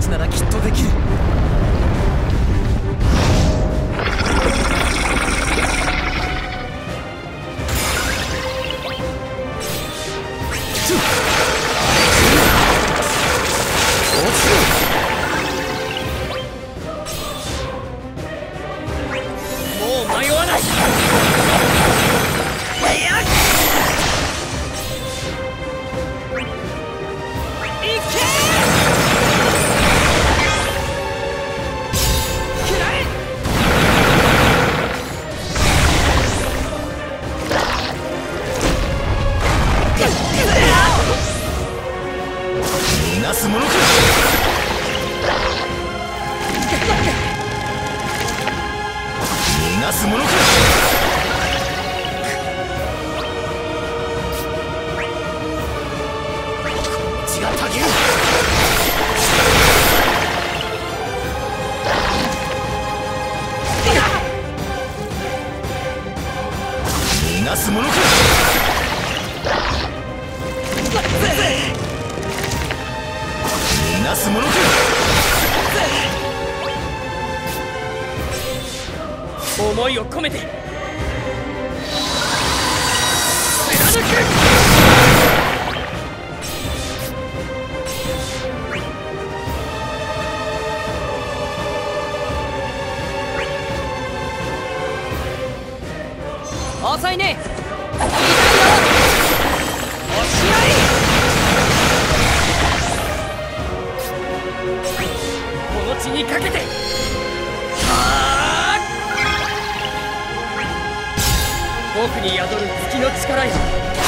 ちならきっとできる。 思いを込めて貫く。 遅いね。 押し合い。この地にかけて。僕に宿る月の力よ。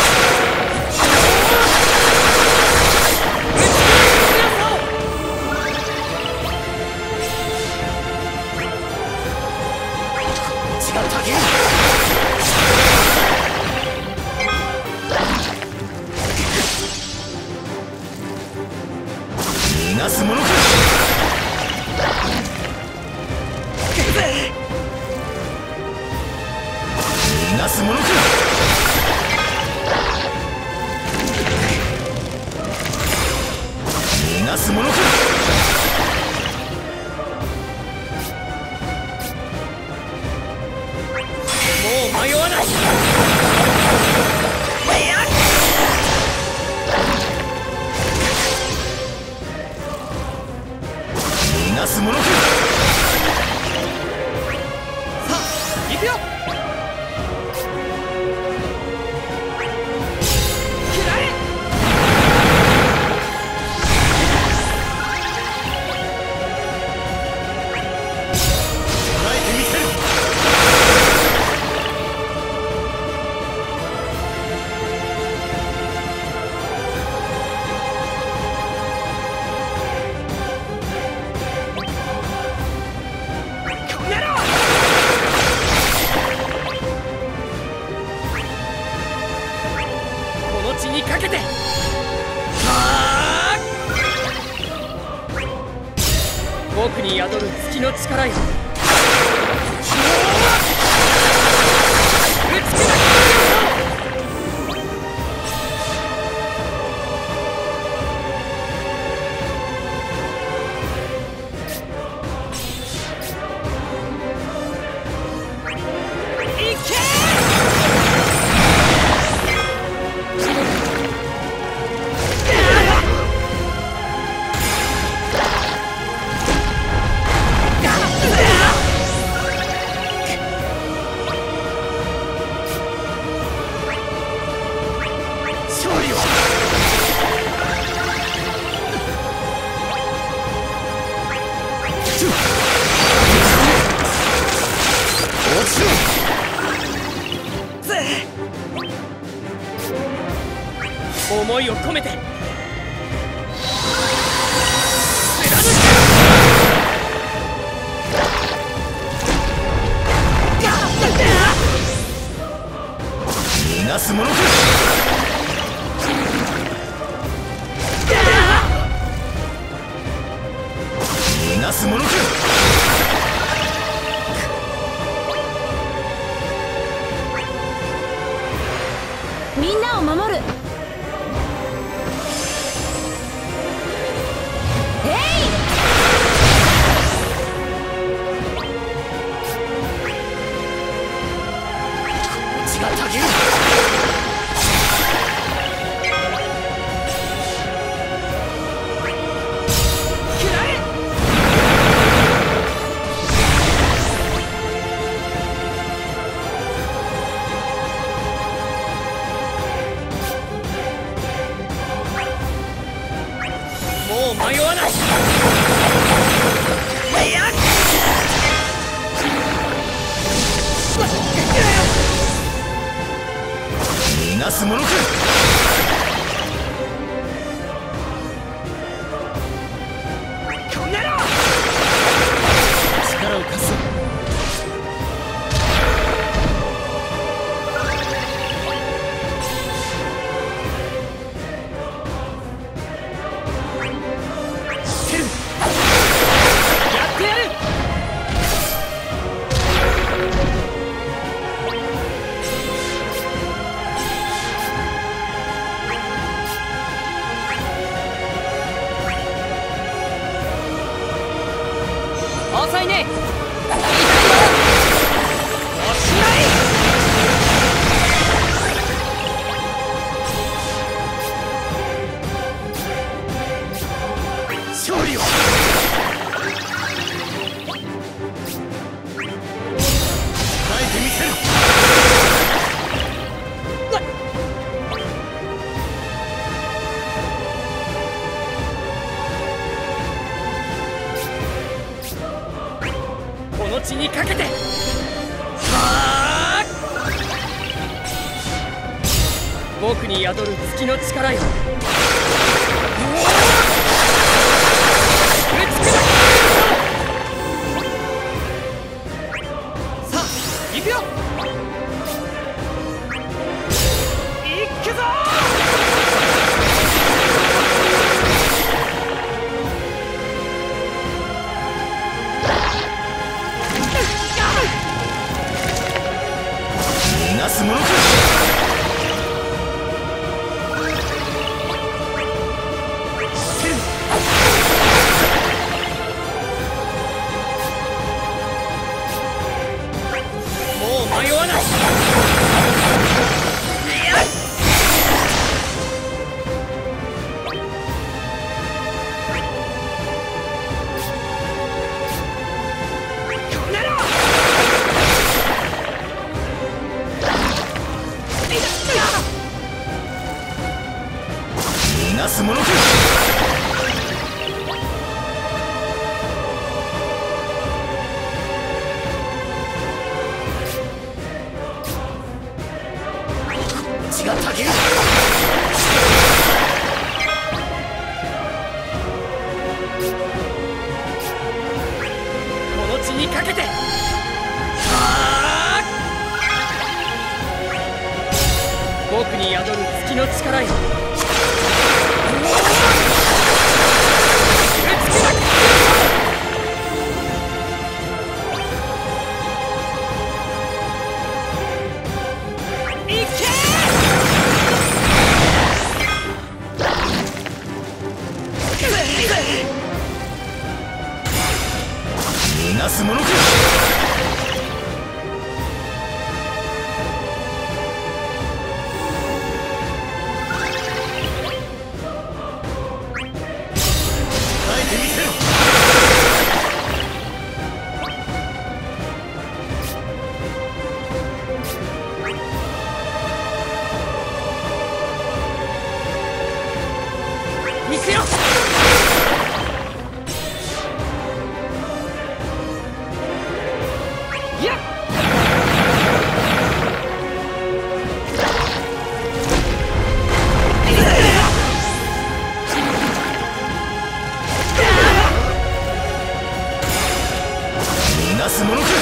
逃がすものか。逃がすものか。逃がすものか。 もう迷わない。 逃がすものか。 さあ行くよ。にかけて。僕に宿る月の力よ。打ち砕き。思いを込めて。 逃がすものか。逃がすものか。 みんなを守る。えい！ もう迷わない。 逃がすものか。 こんなの力を貸す。遅いね。おしまい。勝利を。耐えてみせる。この地にかけて。はあ、僕に宿る月の力よ。打ち砕け。さあ行くよ。行くぞ。 逃がすものか。 もう迷わない。こんなの逃がすものか。血がたぎる。 この地にかけて。はあ、僕に宿る月の力よ。 逃がすものか。耐えてみせろ。 行くよ。やっ。 逃がすものか。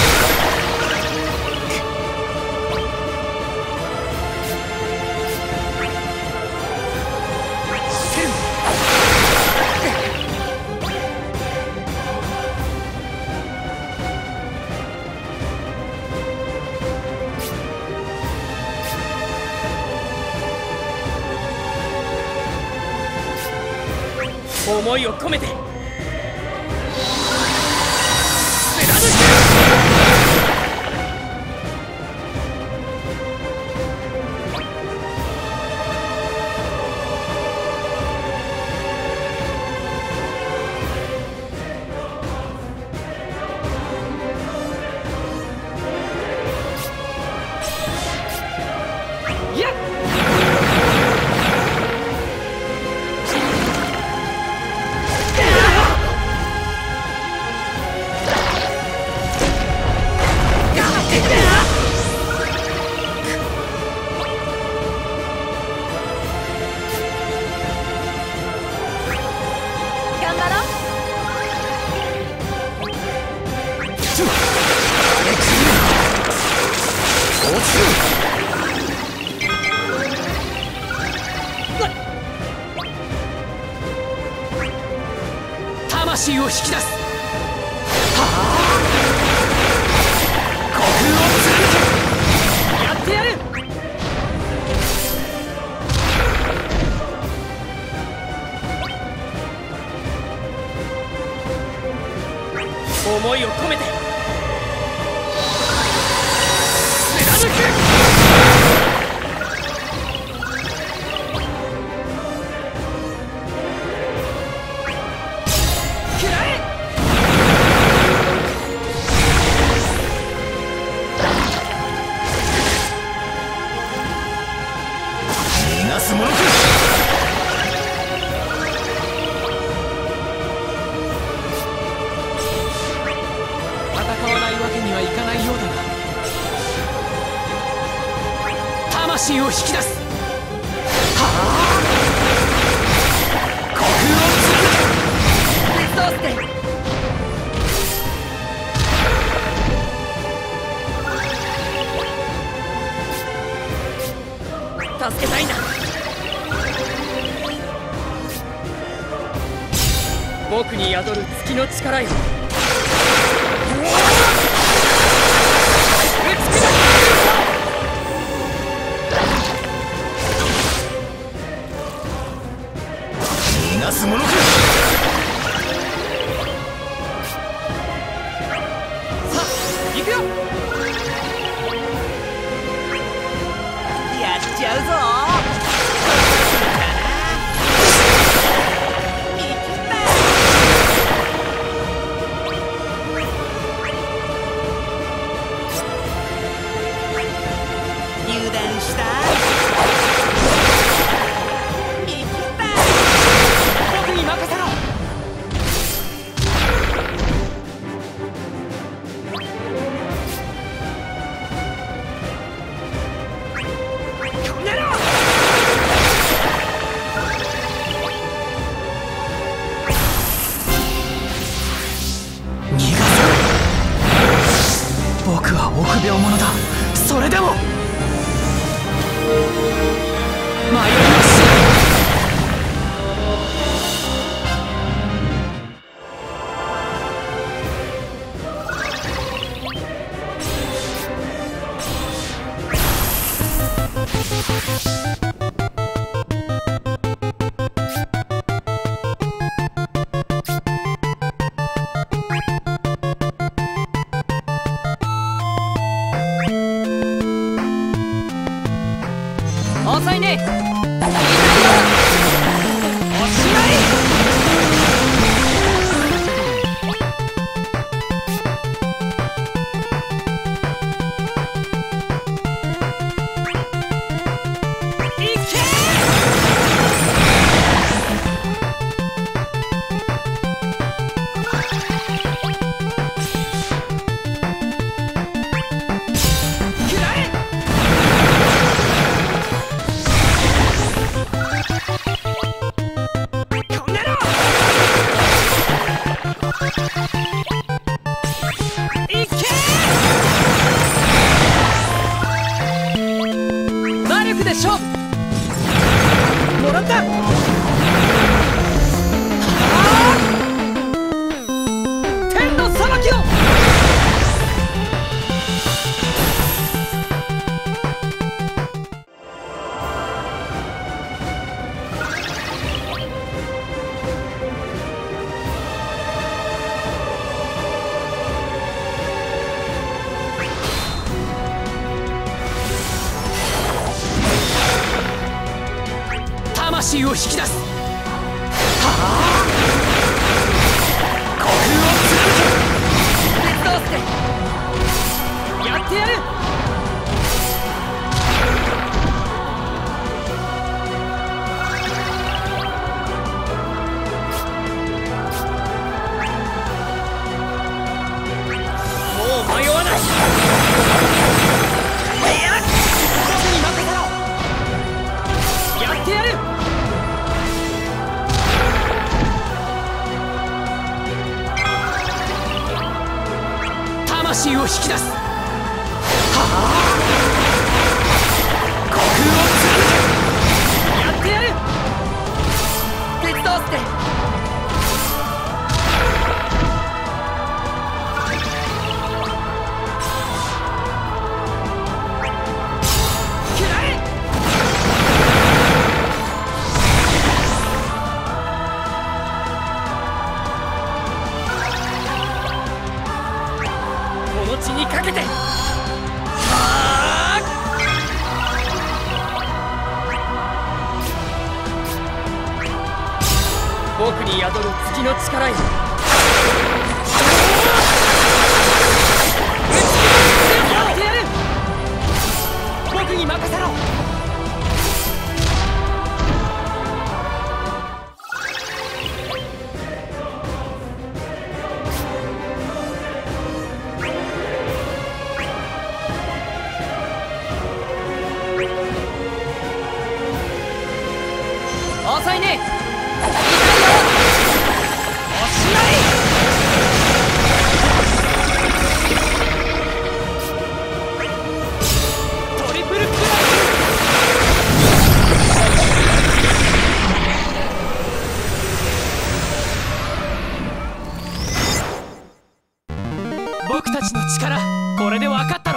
思いを込めて。 魂を引き出す。はあ、虚空を貫け。やってやる。思いを込めて貫く。 なすものか。 戦わないわけにはいかないようだな。魂を引き出す。はあ、虚空を貫け。鉄道ステ助けたいんだ。僕に宿る月の力よ。打ち砕みなすものか。 さあ行くよ。やっちゃうぞ。油断した。僕に任せろ。こんなの逃がさない。僕は臆病者だ。それでも迷いなし。遅いね。おしまい。いけ。魔力で勝負。もらった。天の裁きを。魂を引き出す。はあ、虚空を貫け。鉄道ステやってやる。もう迷わない。僕に任せろ。やってやる。魂を引き出す。はあ、虚空を貫け。やってやる。鉄道ステ僕に宿る月の力よ。やってやる。僕に任せろ。遅いね。おしまい。トリプルクラッシュ。僕たちの力、これで分かった。